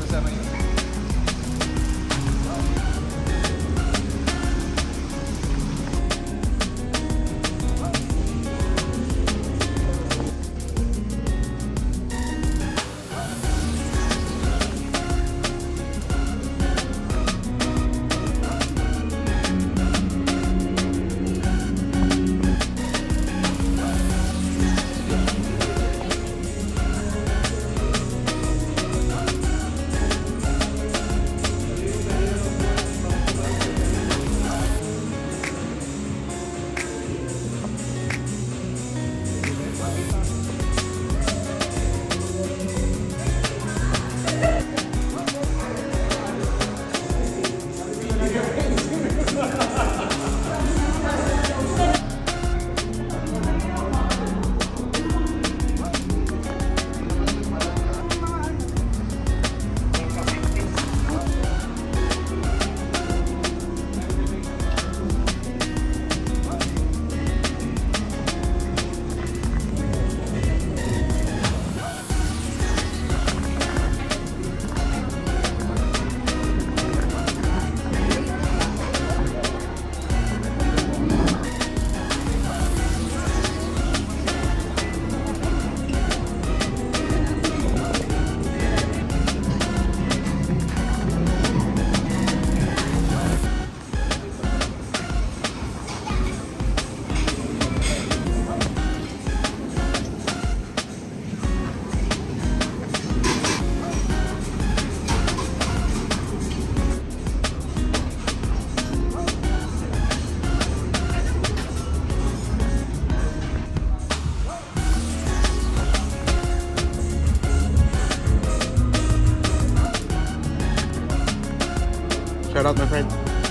Isa na yun. Shout out, my friend.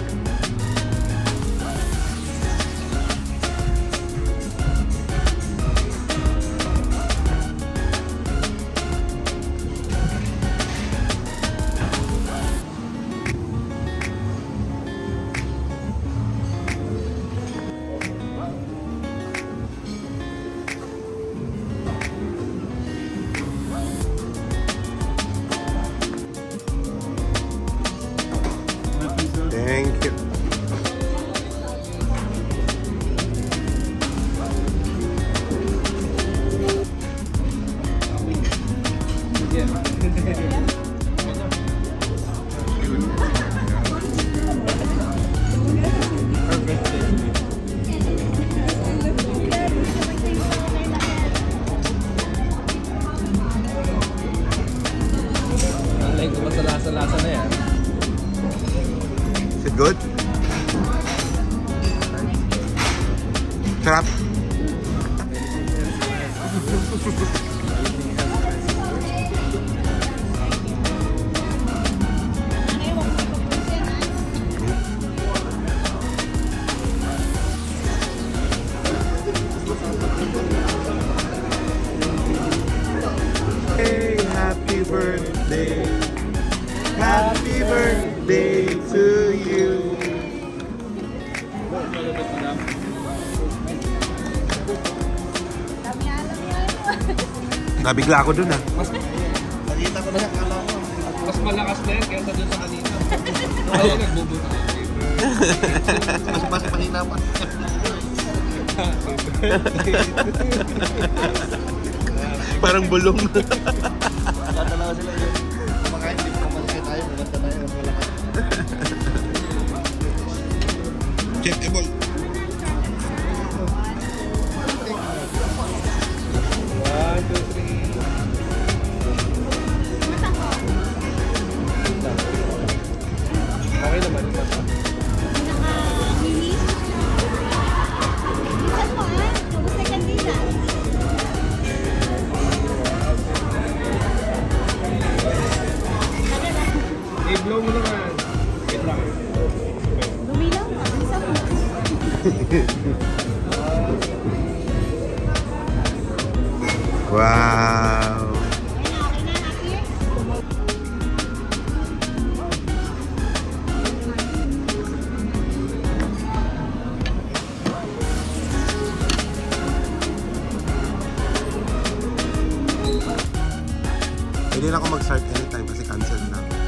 Thank you. Lasa na yan. Is it good? Sarap. Hey, happy birthday. Happy birthday to you. Nabigla ako dun ah. Nakita ko na yung kala ko. Mas malakas na yan kaysa dun sa kanina. Kaya nagbubuta. Mas kanina pa. Parang bulong. Tatalawa sila yun. Kumakain, hindi mo kumalikay tayo. Maganda tayo. Mas malakas. Chef Ebol. Okay naman yung mata. Naka-mini. Ilan mo ah? Kamusta yung kandila? I-blow mo naman. Wait lang. Lumilaw mo. Ang sabi. Wow. Pwede na ako mag-start anytime kasi cancel na.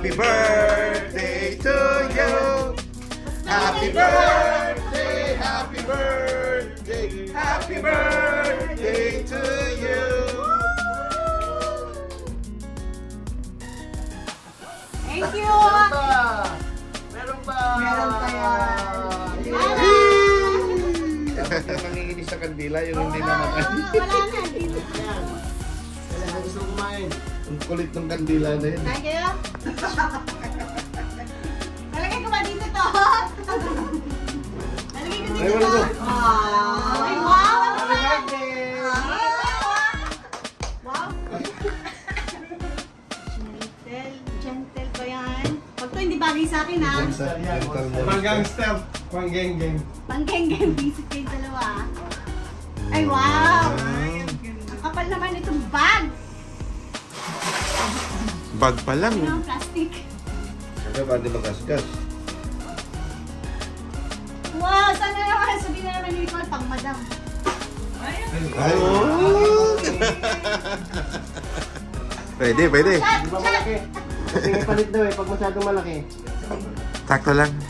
Happy birthday to you. Happy birthday, happy birthday, happy birthday to you. Thank you! Meron pa! Meron pa yan. Yung nanginginis sa kandila, yung hindi naman. Wala na, dito. Kaya gusto kumain. Ang kulit ng kandila na yun. Thank you. Nalagay ko ba dito to? Nalagay ko dito to? Ay, wow! Ano ba? Wow! Gentle ba yan? Pag to hindi bagay sa akin ha? Pang-gangster. Pang-geng-geng. Pang-geng-geng, visit kayo dalawa. Ay, wow! Ang kapal naman itong bag. Bag pa lang. Ano ang plastic? Kaya ba di magasgas? Wow! Sana naman, sabihin na naman ni Nicole, pang madam. Ay. Pwede, pwede. Shot! Shot! Malaki. Kasi palit daw eh, pag masyadong malaki. Sakto lang.